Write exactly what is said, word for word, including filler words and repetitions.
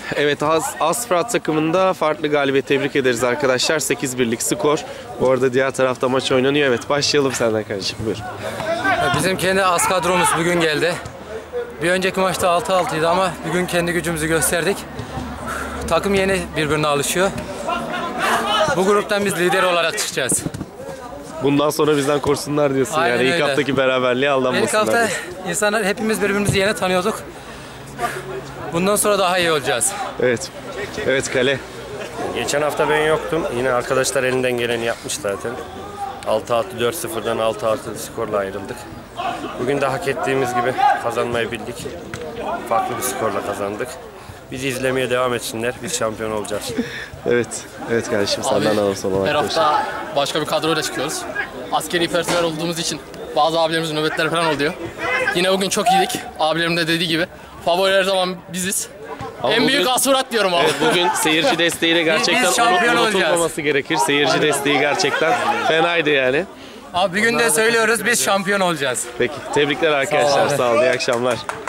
Evet, As Asfrat takımında farklı galibiyet tebrik ederiz arkadaşlar. sekiz birlik skor. Bu arada diğer tarafta maç oynanıyor. Evet, başlayalım senden kardeşim. Buyur. Bizim kendi az kadromuz bugün geldi. Bir önceki maçta altı altıydı ama bugün kendi gücümüzü gösterdik. Takım yeni birbirine alışıyor. Bu gruptan biz lider olarak çıkacağız. Bundan sonra bizden korksunlar diyorsun. Aynen yani ilk öyle. haftaki beraberliğe aldanmasınlar. İlk hafta diyorsun. insanlar hepimiz birbirimizi yeni tanıyorduk. Bundan sonra daha iyi olacağız. Evet. Evet, Kale. Geçen hafta ben yoktum. Yine arkadaşlar elinden geleni yapmış zaten. altı altı dört sıfırdan altı altı skorla ayrıldık. Bugün de hak ettiğimiz gibi kazanmayı bildik. Farklı bir skorla kazandık. Bizi izlemeye devam etsinler. Biz şampiyon olacağız. Evet. Evet kardeşim, senden alalım son olarak. Her hafta başka bir kadroyla çıkıyoruz. Askeri personel olduğumuz için bazı abilerimizin nöbetleri falan oluyor. Yine bugün çok iyiydik. Abilerim de dediği gibi. Favori her zaman biziz. Ama en bugün, büyük Asfrat diyorum abi. Evet, bugün seyirci desteğiyle gerçekten Biz şampiyon unut- unutulmaması olacağız. gerekir. Seyirci desteği gerçekten fenaydı yani. Abi bugün de söylüyoruz biz şampiyon olacağız. Peki, tebrikler arkadaşlar. abi. Sağ olun. İyi akşamlar.